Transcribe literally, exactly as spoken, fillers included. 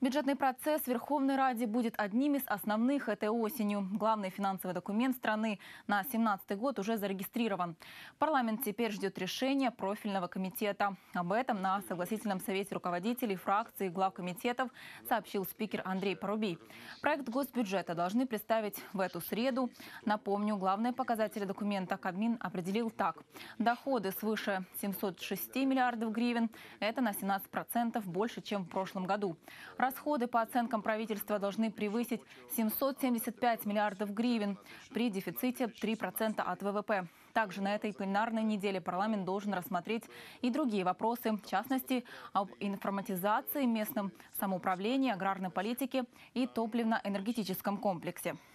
Бюджетный процесс в Верховной Раде будет одним из основных этой осенью. Главный финансовый документ страны на две тысячи семнадцатый год уже зарегистрирован. Парламент теперь ждет решения профильного комитета. Об этом на согласительном совете руководителей фракций и глав комитетов сообщил спикер Андрей Парубий. Проект госбюджета должны представить в эту среду. Напомню, главные показатели документа Кабмин определил так. Доходы свыше семисот шести миллиардов гривен. Это на семнадцать процентов больше, чем в прошлом году. Расходы по оценкам правительства должны превысить семьсот семьдесят пять миллиардов гривен при дефиците три процента от вэ вэ пэ. Также на этой пленарной неделе парламент должен рассмотреть и другие вопросы, в частности, об информатизации, местном самоуправлении, аграрной политике и топливно-энергетическом комплексе.